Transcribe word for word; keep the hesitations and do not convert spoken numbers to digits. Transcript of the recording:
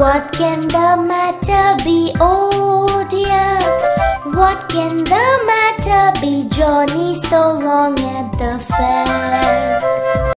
What can the matter be, oh dear? What can the matter be, Johnny, so long at the fair?